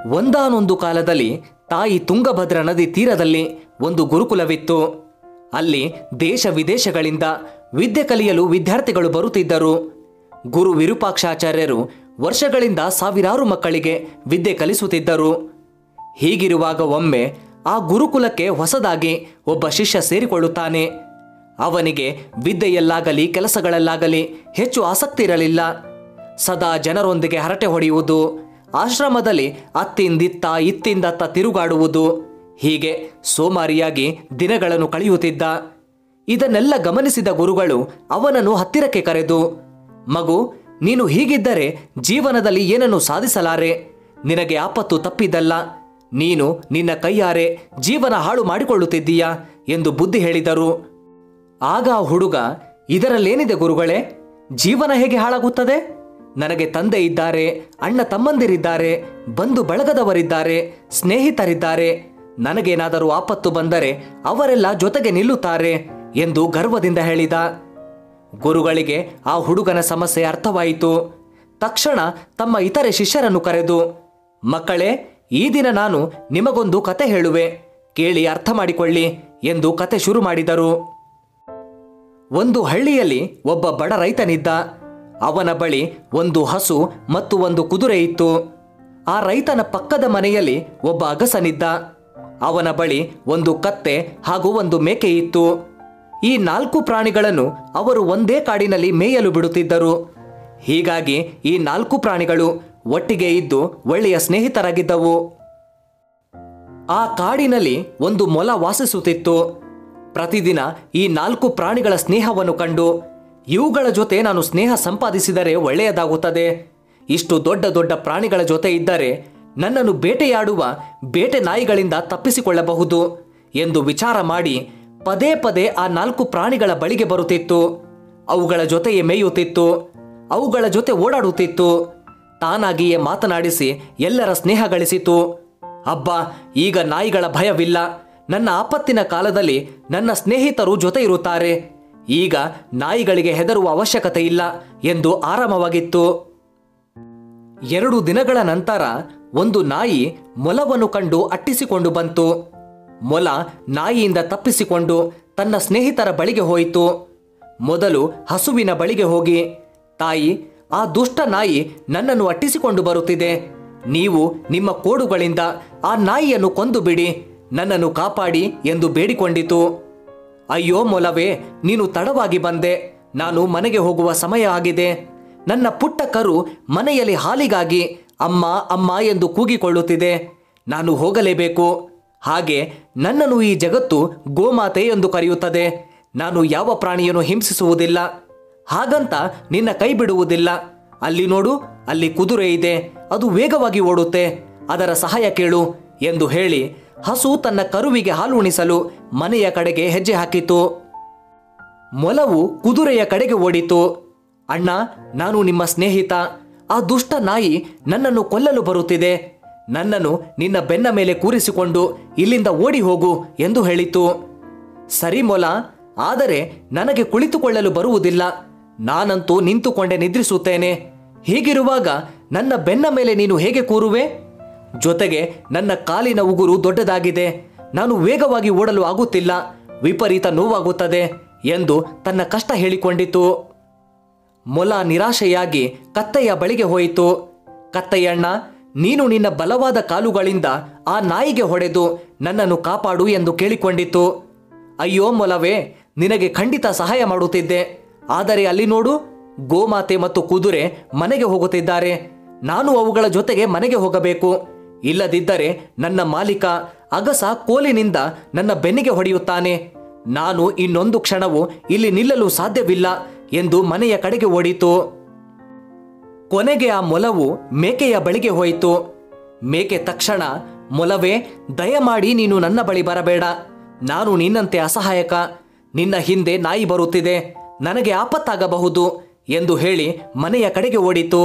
ಒಂದಾನೊಂದು ಕಾಲದಲ್ಲಿ ತಾಯಿ ತುಂಗಭದ್ರಾ ನದಿ ತೀರದಲ್ಲಿ ಒಂದು ಗುರುಕುಲವಿತ್ತು. ಅಲ್ಲಿ ದೇಶ ವಿದೇಶಗಳಿಂದ ವಿದ್ಯೆ ಕಲಿಯಲು ವಿದ್ಯಾರ್ಥಿಗಳು ಬರುತ್ತಿದ್ದರು. ಗುರು ವಿರೂಪಾಕ್ಷಾಚಾರ್ಯರು ವರ್ಷಗಳಿಂದ ಸಾವಿರಾರು ಮಕ್ಕಳಿಗೆ ವಿದ್ಯೆ ಕಲಿಸುತ್ತಿದ್ದರು. ಹೀಗಿರುವಾಗ ಒಮ್ಮೆ ಆ ಗುರುಕುಲಕ್ಕೆ ಹೊಸದಾಗಿ ಒಬ್ಬ ಶಿಷ್ಯ ಸೇರಿಕೊಳ್ಳುತ್ತಾನೆ. ಅವನಿಗೆ ವಿದ್ಯೆಯಲ್ಲಾಗಲಿ ಕೆಲಸಗಳಲ್ಲಾಗಲಿ ಹೆಚ್ಚು ಆಸಕ್ತಿ ಇರಲಿಲ್ಲ. ಸದಾ ಜನರೊಂದಿಗೆ ಹರಟೆ ಹೊಡೆಯುವುದು, ಆಶ್ರಮದಲ್ಲಿ ಅತ್ತಿಂದಿತ್ತ ಇತ್ತಿಂದತ್ತ ತಿರುಗಾಡುವುದು, ಹೀಗೆ ಸೋಮಾರಿಯಾಗಿ ದಿನಗಳನ್ನು ಕಳೆಯುತ್ತಿದ್ದ. ಇದನ್ನೆಲ್ಲ ಗಮನಿಸಿದ ಗುರುಗಳು ಅವನನ್ನು ಹತ್ತಿರಕ್ಕೆ ಕರೆದು, ಮಗು, ನೀನು ಹೀಗಿದ್ದರೆ ಜೀವನದಲ್ಲಿ ಏನನ್ನು ಸಾಧಿಸಲಾರೆ. ನಿನಗೆ ಆಪತ್ತು ತಪ್ಪಿದ್ದಲ್ಲ. ನೀನು ನಿನ್ನ ಕೈಯಾರೆ ಜೀವನ ಹಾಳು ಮಾಡಿಕೊಳ್ಳುತ್ತಿದ್ದೀಯಾ ಎಂದು ಬುದ್ಧಿ ಹೇಳಿದರು. ಆಗ ಆ ಹುಡುಗ, ಇದರಲ್ಲೇನಿದೆ ಗುರುಗಳೇ? ಜೀವನ ಹೇಗೆ ಹಾಳಾಗುತ್ತದೆ? ನನಗೆ ತಂದೆ ಇದ್ದಾರೆ, ಅಣ್ಣ ತಮ್ಮಂದಿರಿದ್ದಾರೆ, ಬಂಧು ಬಳಗದವರಿದ್ದಾರೆ, ಸ್ನೇಹಿತರಿದ್ದಾರೆ. ನನಗೇನಾದರೂ ಆಪತ್ತು ಬಂದರೆ ಅವರೆಲ್ಲ ಜೊತೆಗೆ ನಿಲ್ಲುತ್ತಾರೆ ಎಂದು ಗರ್ವದಿಂದ ಹೇಳಿದ. ಗುರುಗಳಿಗೆ ಆ ಹುಡುಗನ ಸಮಸ್ಯೆ ಅರ್ಥವಾಯಿತು. ತಕ್ಷಣ ತಮ್ಮ ಇತರೆ ಶಿಷ್ಯರನ್ನು ಕರೆದು, ಮಕ್ಕಳೇ, ಈ ದಿನ ನಾನು ನಿಮಗೊಂದು ಕತೆ ಹೇಳುವೆ, ಕೇಳಿ ಅರ್ಥ ಮಾಡಿಕೊಳ್ಳಿ ಎಂದು ಕತೆ ಶುರು ಮಾಡಿದರು. ಒಂದು ಹಳ್ಳಿಯಲ್ಲಿ ಒಬ್ಬ ಬಡ ರೈತನಿದ್ದ. ಅವನ ಬಳಿ ಒಂದು ಹಸು ಮತ್ತು ಒಂದು ಕುದುರೆ ಇತ್ತು. ಆ ರೈತನ ಪಕ್ಕದ ಮನೆಯಲ್ಲಿ ಒಬ್ಬ ಅಗಸನಿದ್ದ. ಅವನ ಬಳಿ ಒಂದು ಕತ್ತೆ ಹಾಗೂ ಒಂದು ಮೇಕೆ ಇತ್ತು. ಈ 4 ಪ್ರಾಣಿಗಳನ್ನು ಅವರು ಒಂದೇ ಕಾಡಿನಲ್ಲಿ ಮೇಯಲು ಬಿಡುತ್ತಿದ್ದರು. ಹೀಗಾಗಿ ಈ 4 ಪ್ರಾಣಿಗಳು ಒಟ್ಟಿಗೆ ಇದ್ದು ಒಳ್ಳೆಯ ಸ್ನೇಹಿತರಾಗಿದ್ದವು. ಆ ಕಾಡಿನಲ್ಲಿ ಒಂದು ಮೊಲ ವಾಸಿಸುತ್ತಿತ್ತು. ಪ್ರತಿದಿನ ಈ 4 ಪ್ರಾಣಿಗಳ ಸ್ನೇಹವನ್ನು ಕಂಡು, ಇವುಗಳ ಜೊತೆ ನಾನು ಸ್ನೇಹ ಸಂಪಾದಿಸಿದರೆ ಒಳ್ಳೆಯದಾಗುತ್ತದೆ. ಇಷ್ಟು ದೊಡ್ಡ ದೊಡ್ಡ ಪ್ರಾಣಿಗಳ ಜೊತೆ ಇದ್ದರೆ ನನ್ನನ್ನು ಬೇಟೆಯಾಡುವ ಬೇಟೆ ನಾಯಿಗಳಿಂದ ತಪ್ಪಿಸಿಕೊಳ್ಳಬಹುದು ಎಂದು ವಿಚಾರ ಮಾಡಿ ಪದೇ ಪದೇ ಆ 4 ಪ್ರಾಣಿಗಳ ಬಳಿಗೆ ಬರುತ್ತಿತ್ತು. ಅವುಗಳ ಜೊತೆಯೇ ಮೇಯುತ್ತಿತ್ತು. ಅವುಗಳ ಜೊತೆ ಓಡಾಡುತ್ತಿತ್ತು. ತಾನಾಗಿಯೇ ಮಾತನಾಡಿಸಿ ಎಲ್ಲರ ಸ್ನೇಹ ಗಳಿಸಿತು. ಅಬ್ಬಾ, ಈಗ ನಾಯಿಗಳ ಭಯವಿಲ್ಲ. ನನ್ನ ಆಪತ್ತಿನ ಕಾಲದಲ್ಲಿ ನನ್ನ ಸ್ನೇಹಿತರು ಜೊತೆ ಇರುತ್ತಾರೆ. ಈಗ ನಾಯಿಗಳಿಗೆ ಹೆದರುವ ಅವಶ್ಯಕತೆ ಇಲ್ಲ ಎಂದು ಆರಾಮವಾಗಿತ್ತು. 2 ದಿನಗಳ ನಂತರ ಒಂದು ನಾಯಿ ಮೊಲವನ್ನು ಕಂಡು ಅಟ್ಟಿಸಿಕೊಂಡು ಬಂತು. ಮೊಲ ನಾಯಿಯಿಂದ ತಪ್ಪಿಸಿಕೊಂಡು ತನ್ನ ಸ್ನೇಹಿತರ ಬಳಿಗೆ ಹೋಯಿತು. ಮೊದಲು ಹಸುವಿನ ಬಳಿಗೆ ಹೋಗಿ, ತಾಯಿ, ಆ ದುಷ್ಟ ನಾಯಿ ನನ್ನನ್ನು ಅಟ್ಟಿಸಿಕೊಂಡು ಬರುತ್ತಿದೆ. ನೀವು ನಿಮ್ಮ ಕೋಡುಗಳಿಂದ ಆ ನಾಯಿಯನ್ನು ಕೊಂದು ಬಿಡಿ, ನನ್ನನ್ನು ಕಾಪಾಡಿ ಎಂದು ಬೇಡಿಕೊಂಡಿತು. ಅಯ್ಯೋ ಮೊಲವೇ, ನೀನು ತಡವಾಗಿ ಬಂದೆ. ನಾನು ಮನೆಗೆ ಹೋಗುವ ಸಮಯ ಆಗಿದೆ. ನನ್ನ ಪುಟ್ಟ ಕರು ಮನೆಯಲ್ಲಿ ಹಾಲಿಗಾಗಿ ಅಮ್ಮ ಅಮ್ಮ ಎಂದು ಕೂಗಿಕೊಳ್ಳುತ್ತಿದೆ. ನಾನು ಹೋಗಲೇಬೇಕು. ಹಾಗೆ ನನ್ನನ್ನು ಈ ಜಗತ್ತು ಗೋಮಾತೆ ಎಂದು ಕರೆಯುತ್ತದೆ. ನಾನು ಯಾವ ಪ್ರಾಣಿಯನ್ನು ಹಿಂಸಿಸುವುದಿಲ್ಲ. ಹಾಗಂತ ನಿನ್ನ ಕೈ ಬಿಡುವುದಿಲ್ಲ. ಅಲ್ಲಿ ನೋಡು, ಅಲ್ಲಿ ಕುದುರೆ ಇದೆ. ಅದು ವೇಗವಾಗಿ ಓಡುತ್ತೆ. ಅದರ ಸಹಾಯ ಕೇಳು ಎಂದು ಹೇಳಿ ಹಸು ತನ್ನ ಕರುವಿಗೆ ಹಾಲು ಉಣಿಸಲು ಮನೆಯ ಕಡೆಗೆ ಹೆಜ್ಜೆ ಹಾಕಿತು. ಮೊಲವು ಕುದುರೆಯ ಕಡೆಗೆ ಓಡಿತು. ಅಣ್ಣ, ನಾನು ನಿಮ್ಮ ಸ್ನೇಹಿತ. ಆ ದುಷ್ಟ ನಾಯಿ ನನ್ನನ್ನು ಕೊಲ್ಲಲು ಬರುತ್ತಿದೆ. ನನ್ನನ್ನು ನಿನ್ನ ಬೆನ್ನ ಮೇಲೆ ಕೂರಿಸಿಕೊಂಡು ಇಲ್ಲಿಂದ ಓಡಿ ಹೋಗು ಎಂದು ಹೇಳಿತು. ಸರಿ ಮೊಲ, ಆದರೆ ನನಗೆ ಕುಳಿತುಕೊಳ್ಳಲು ಬರುವುದಿಲ್ಲ. ನಾನಂತೂ ನಿಂತುಕೊಂಡೇ ನಿದ್ರಿಸುತ್ತೇನೆ. ಹೀಗಿರುವಾಗ ನನ್ನ ಬೆನ್ನ ಮೇಲೆ ನೀನು ಹೇಗೆ ಕೂರುವೆ? ಜೊತೆಗೆ ನನ್ನ ಕಾಲಿನ ಉಗುರು ದೊಡ್ಡದಾಗಿದೆ. ನಾನು ವೇಗವಾಗಿ ಓಡಲು ಆಗುತ್ತಿಲ್ಲ. ವಿಪರೀತ ನೋವಾಗುತ್ತದೆ ಎಂದು ತನ್ನ ಕಷ್ಟ ಹೇಳಿಕೊಂಡಿತು. ಮೊಲ ನಿರಾಶೆಯಾಗಿ ಕತ್ತೆಯ ಬಳಿಗೆ ಹೋಯಿತು. ಕತ್ತೆಯಣ್ಣ, ನೀನು ನಿನ್ನ ಬಲವಾದ ಕಾಲುಗಳಿಂದ ಆ ನಾಯಿಗೆ ಹೊಡೆದು ನನ್ನನ್ನು ಕಾಪಾಡು ಎಂದು ಕೇಳಿಕೊಂಡಿತು. ಅಯ್ಯೋ ಮೊಲವೇ, ನಿನಗೆ ಖಂಡಿತ ಸಹಾಯ ಮಾಡುತ್ತಿದ್ದೆ. ಆದರೆ ಅಲ್ಲಿ ನೋಡು, ಗೋಮಾತೆ ಮತ್ತು ಕುದುರೆ ಮನೆಗೆ ಹೋಗುತ್ತಿದ್ದಾರೆ. ನಾನು ಅವುಗಳ ಜೊತೆಗೆ ಮನೆಗೆ ಹೋಗಬೇಕು. ಇಲ್ಲದಿದ್ದರೆ ನನ್ನ ಮಾಲೀಕ ಅಗಸ ಕೋಲಿನಿಂದ ನನ್ನ ಬೆನ್ನಿಗೆ ಹೊಡೆಯುತ್ತಾನೆ. ನಾನು ಇನ್ನೊಂದು ಕ್ಷಣವೂ ಇಲ್ಲಿ ನಿಲ್ಲಲು ಸಾಧ್ಯವಿಲ್ಲ ಎಂದು ಮನೆಯ ಕಡೆಗೆ ಓಡಿತು. ಕೊನೆಗೆ ಆ ಮೊಲವು ಮೇಕೆಯ ಬಳಿಗೆ ಹೋಯಿತು. ಮೇಕೆ ತಕ್ಷಣ, ಮೊಲವೇ, ದಯಮಾಡಿ ನೀನು ನನ್ನ ಬಳಿ ಬರಬೇಡ. ನಾನು ನಿನ್ನಂತೆ ಅಸಹಾಯಕ. ನಿನ್ನ ಹಿಂದೆ ನಾಯಿ ಬರುತ್ತಿದೆ. ನನಗೆ ಆಪತ್ತಾಗಬಹುದು ಎಂದು ಹೇಳಿ ಮನೆಯ ಕಡೆಗೆ ಓಡಿತು.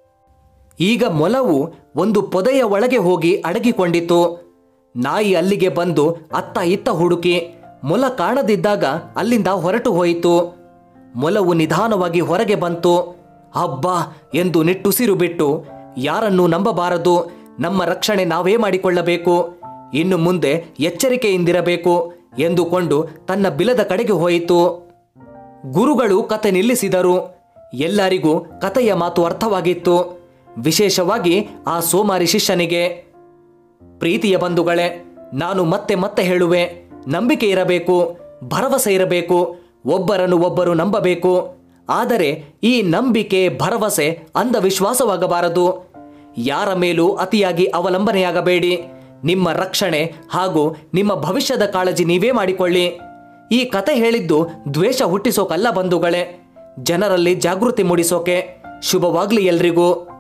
ಈಗ ಮೊಲವು ಒಂದು ಪೊದೆಯ ಒಳಗೆ ಹೋಗಿ ಅಡಗಿಕೊಂಡಿತು. ನಾಯಿ ಅಲ್ಲಿಗೆ ಬಂದು ಅತ್ತ ಇತ್ತ ಹುಡುಕಿ ಮೊಲ ಕಾಣದಿದ್ದಾಗ ಅಲ್ಲಿಂದ ಹೊರಟು ಹೋಯಿತು. ಮೊಲವು ನಿಧಾನವಾಗಿ ಹೊರಗೆ ಬಂತು. ಹಬ್ಬ ಎಂದು ನಿಟ್ಟುಸಿರು ಬಿಟ್ಟು, ಯಾರನ್ನೂ ನಂಬಬಾರದು, ನಮ್ಮ ರಕ್ಷಣೆ ನಾವೇ ಮಾಡಿಕೊಳ್ಳಬೇಕು, ಇನ್ನು ಮುಂದೆ ಎಚ್ಚರಿಕೆಯಿಂದಿರಬೇಕು ಎಂದುಕೊಂಡು ತನ್ನ ಬಿಲದ ಕಡೆಗೆ ಹೋಯಿತು. ಗುರುಗಳು ಕತೆ ನಿಲ್ಲಿಸಿದರು. ಎಲ್ಲರಿಗೂ ಕತೆಯ ಮಾತು ಅರ್ಥವಾಗಿತ್ತು, ವಿಶೇಷವಾಗಿ ಆ ಸೋಮಾರಿ ಶಿಷ್ಯನಿಗೆ. ಪ್ರೀತಿಯ ಬಂಧುಗಳೇ, ನಾನು ಮತ್ತೆ ಮತ್ತೆ ಹೇಳುವೆ, ನಂಬಿಕೆ ಇರಬೇಕು, ಭರವಸೆ ಇರಬೇಕು, ಒಬ್ಬರನ್ನು ಒಬ್ಬರು ನಂಬಬೇಕು. ಆದರೆ ಈ ನಂಬಿಕೆ ಭರವಸೆ ಅಂಧವಿಶ್ವಾಸವಾಗಬಾರದು. ಯಾರ ಮೇಲೂ ಅತಿಯಾಗಿ ಅವಲಂಬನೆಯಾಗಬೇಡಿ. ನಿಮ್ಮ ರಕ್ಷಣೆ ಹಾಗೂ ನಿಮ್ಮ ಭವಿಷ್ಯದ ಕಾಳಜಿ ನೀವೇ ಮಾಡಿಕೊಳ್ಳಿ. ಈ ಕತೆ ಹೇಳಿದ್ದು ದ್ವೇಷ ಹುಟ್ಟಿಸೋಕಲ್ಲ ಬಂಧುಗಳೇ, ಜನರಲ್ಲಿ ಜಾಗೃತಿ ಮೂಡಿಸೋಕೆ. ಶುಭವಾಗ್ಲಿ ಎಲ್ರಿಗೂ.